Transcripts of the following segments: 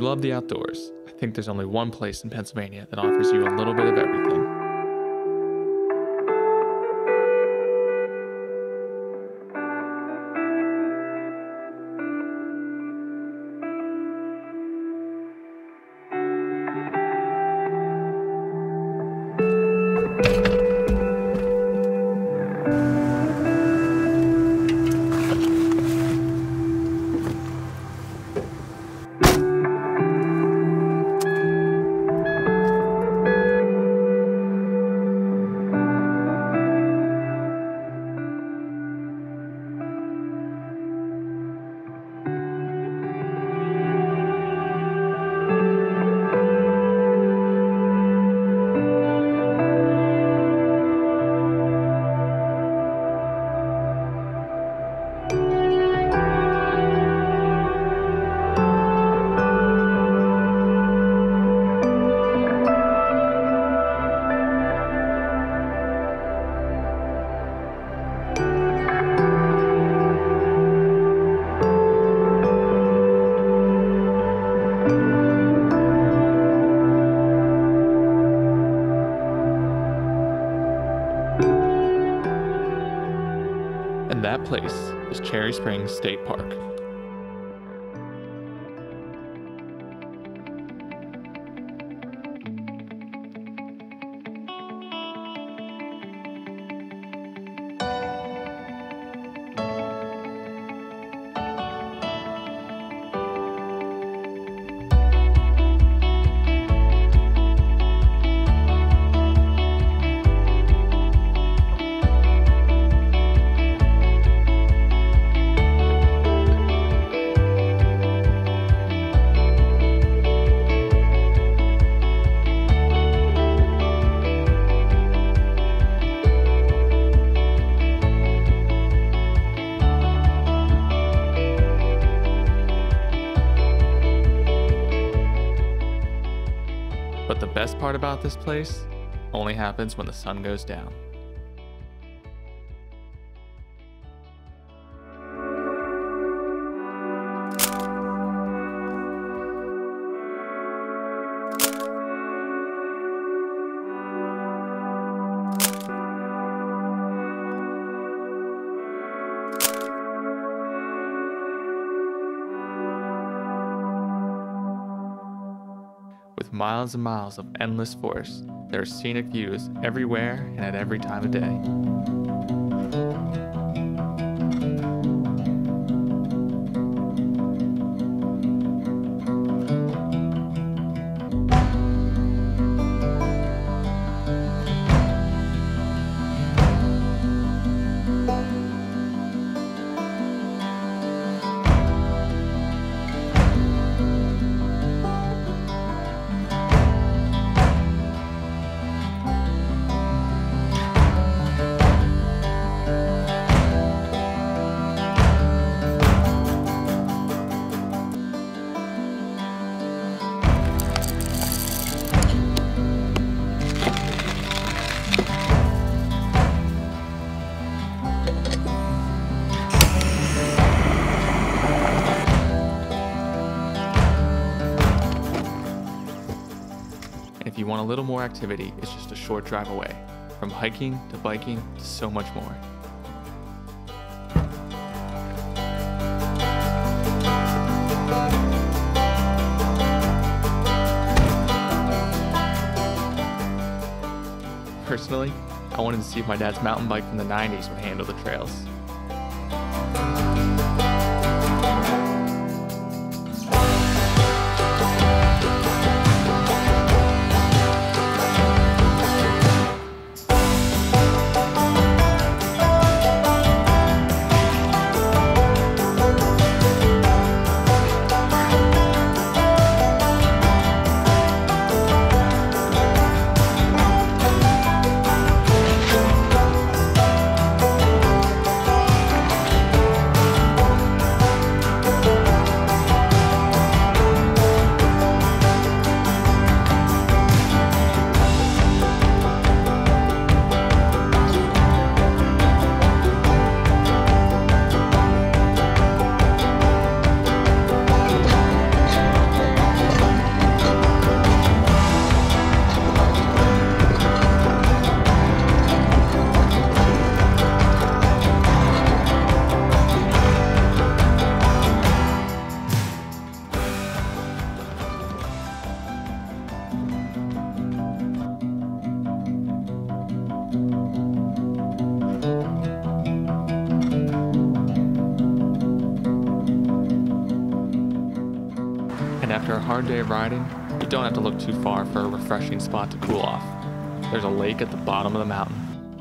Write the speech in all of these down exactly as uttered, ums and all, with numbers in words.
love the outdoors, I think there's only one place in Pennsylvania that offers you a little bit of everything. And that place is Cherry Springs State Park. But the best part about this place only happens when the sun goes down. With miles and miles of endless forest, there are scenic views everywhere and at every time of day. If you want a little more activity, it's just a short drive away. From hiking to biking to so much more. Personally, I wanted to see if my dad's mountain bike from the nineties would handle the trails. After a hard day of riding, you don't have to look too far for a refreshing spot to cool off. There's a lake at the bottom of the mountain.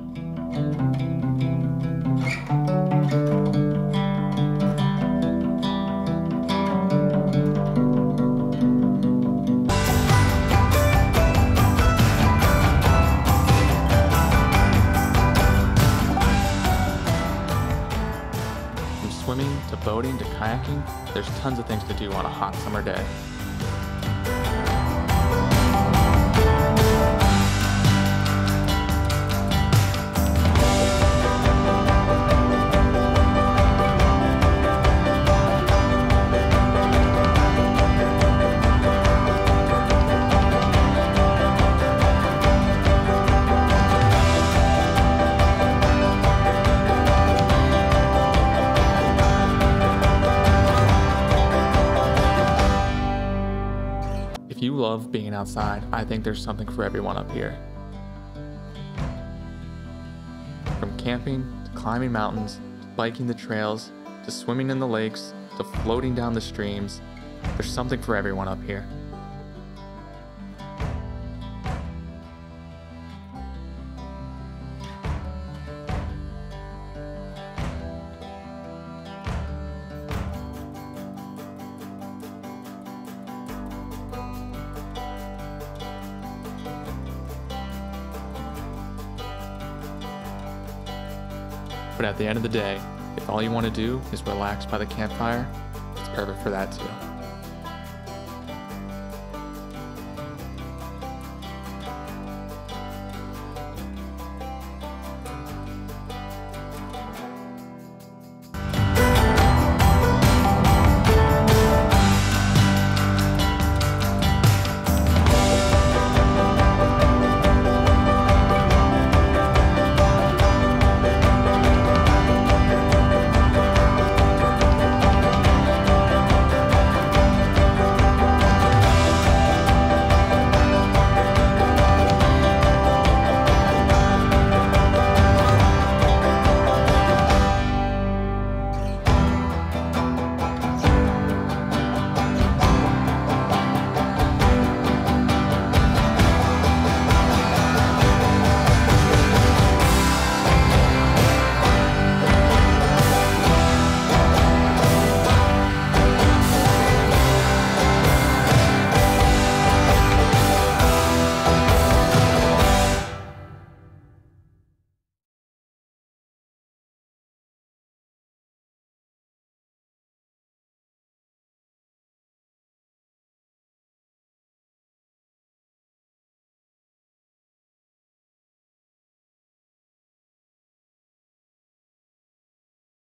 From swimming to boating to kayaking, there's tons of things to do on a hot summer day. If you love being outside, I think there's something for everyone up here. From camping, to climbing mountains, to biking the trails, to swimming in the lakes, to floating down the streams, there's something for everyone up here. But at the end of the day, if all you want to do is relax by the campfire, it's perfect for that too.